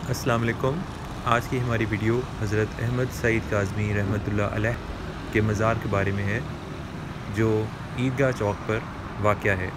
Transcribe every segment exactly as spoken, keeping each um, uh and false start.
السلام علیکم۔ آج کی ہماری ویڈیو حضرت احمد سعید کاظمی رحمۃ اللہ علیہ کے مزار کے بارے میں ہے، جو عیدگاہ چوک پر واقع ہے۔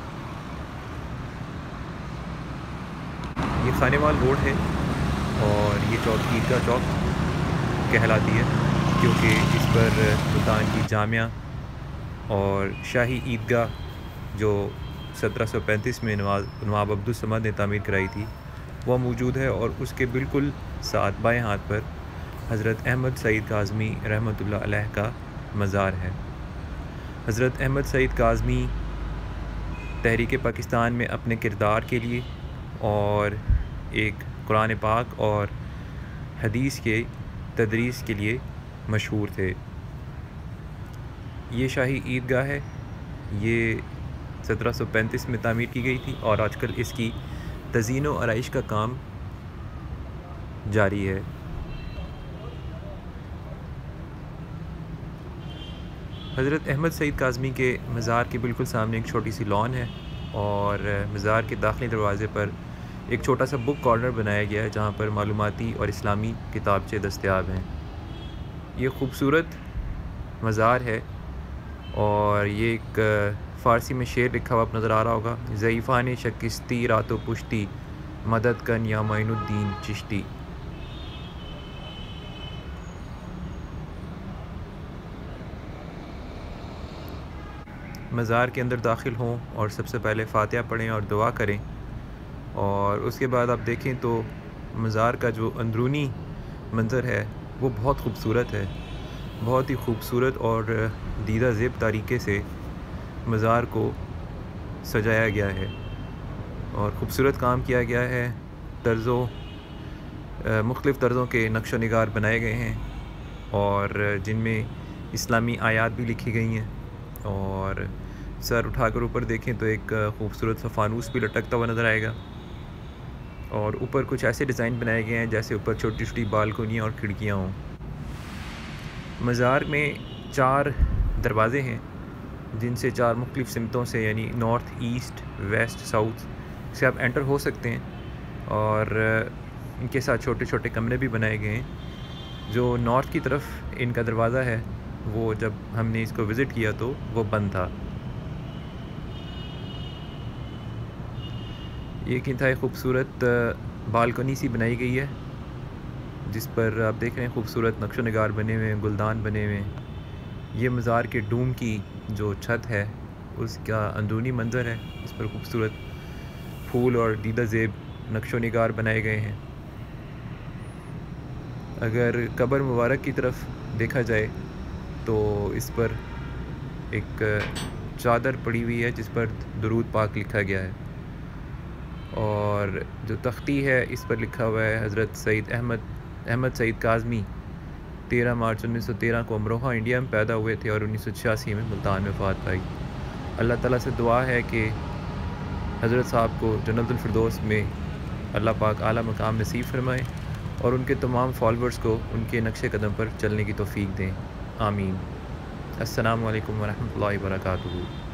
یہ خانیوال روڈ ہے اور یہ چوک عیدگاہ چوک کہلاتی ہے، کیونکہ اس پر ملتان کی جامعہ اور شاہی عیدگاہ جو سترہ سو پینتیس میں نواب عبدالصمد نے تعمیر کرائی تھی وہ موجود ہے، اور اس کے بالکل ساتھ بائیں ہاتھ پر حضرت احمد سعید کاظمی رحمۃ اللہ علیہ کا مزار ہے۔ حضرت احمد سعید کاظمی تحریک پاکستان میں اپنے کردار کے لیے اور ایک قرآن پاک اور حدیث کے تدریس کے لیے مشہور تھے۔ یہ شاہی عیدگاہ ہے، یہ سترہ سو پینتیس میں تعمیر کی گئی تھی اور آج کل اس کی تزئین و آرائش کا کام جاری ہے۔ حضرت احمد سعید کاظمی کے مزار کے بالکل سامنے ایک چھوٹی سی لان ہے، اور مزار کے داخلی دروازے پر ایک چھوٹا سا بک کارنر بنایا گیا ہے جہاں پر معلوماتی اور اسلامی کتابچے دستیاب ہیں۔ یہ خوبصورت مزار ہے، اور یہ ایک فارسی میں شعر لکھا ہوا آپ نظر آ رہا ہوگا: ضعیفان شکستی رات و پشتی، مدد کن یا معین الدین چشتی۔ مزار کے اندر داخل ہوں اور سب سے پہلے فاتحہ پڑھیں اور دعا کریں، اور اس کے بعد آپ دیکھیں تو مزار کا جو اندرونی منظر ہے وہ بہت خوبصورت ہے، بہت ہی خوبصورت اور دیدہ زیب طریقے سے مزار کو سجایا گیا ہے اور خوبصورت کام کیا گیا ہے۔ طرزوں مختلف طرزوں کے نقش و نگار بنائے گئے ہیں، اور جن میں اسلامی آیات بھی لکھی گئی ہیں، اور سر اٹھا کر اوپر دیکھیں تو ایک خوبصورت سا فانوس بھی لٹکتا ہوا نظر آئے گا، اور اوپر کچھ ایسے ڈیزائن بنائے گئے ہیں جیسے اوپر چھوٹی چھوٹی بالکنیاں اور کھڑکیاں ہوں۔ مزار میں چار دروازے ہیں جن سے چار مختلف سمتوں سے، یعنی نارتھ، ایسٹ، ویسٹ، ساؤتھ سے آپ انٹر ہو سکتے ہیں، اور ان کے ساتھ چھوٹے چھوٹے کمرے بھی بنائے گئے ہیں۔ جو نارتھ کی طرف ان کا دروازہ ہے وہ جب ہم نے اس کو وزٹ کیا تو وہ بند تھا۔ یہ ایک انتہائی خوبصورت بالکنی سی بنائی گئی ہے جس پر آپ دیکھ رہے ہیں خوبصورت نقش و نگار بنے ہوئے ہیں، گلدان بنے ہوئے ہیں۔ یہ مزار کے ڈوم کی جو چھت ہے اس کا اندرونی منظر ہے، اس پر خوبصورت پھول اور دیدہ زیب نقش و نگار بنائے گئے ہیں۔ اگر قبر مبارک کی طرف دیکھا جائے تو اس پر ایک چادر پڑی ہوئی ہے جس پر درود پاک لکھا گیا ہے، اور جو تختی ہے اس پر لکھا ہوا ہے: حضرت سعید احمد احمد سعید کاظمی تیرہ مارچ انیس سو تیرہ کو امروہہ انڈیا میں پیدا ہوئے تھے اور انیس سو چھیاسی میں ملتان میں وفات پائی۔ اللہ تعالیٰ سے دعا ہے کہ حضرت صاحب کو جنت الفردوس میں اللہ پاک اعلیٰ مقام نصیب فرمائے، اور ان کے تمام فالورز کو ان کے نقش قدم پر چلنے کی توفیق دیں، آمین۔ السلام علیکم ورحمۃ اللہ وبرکاتہ۔